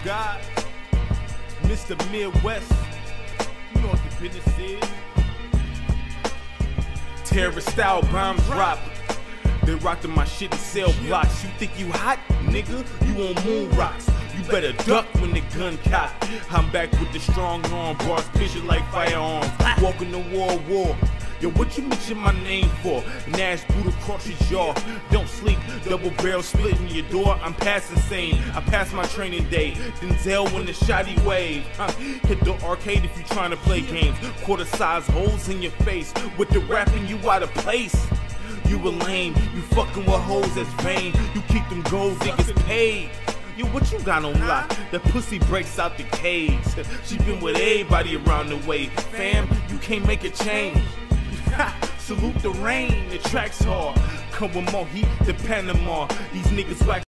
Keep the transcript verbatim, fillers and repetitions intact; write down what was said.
God, Mister Midwest, you know what the business is. Terrorist style bombs drop. They rockin' my shit in cell blocks. You think you hot, nigga? You on moon rocks. You better duck when the gun cock. I'm back with the strong arm bars, picture like firearms. Walking the war, war. Yo, what you mention my name for? Nash boot across your jaw. Don't sleep, double barrel splitting your door. I'm past insane. I passed my training day. Denzel win the shotty wave. Huh. Hit the arcade if you trying to play games. Quarter size holes in your face. With the rapping, you out of place. You a lame. You fucking with hoes that's vain. You keep them gold niggas paid. Yo, what you got on lock? That pussy breaks out the cage. She been with everybody around the way. Fam, you can't make a change. Salute the rain, the track's hard. Come with more heat than Panama. These niggas whack.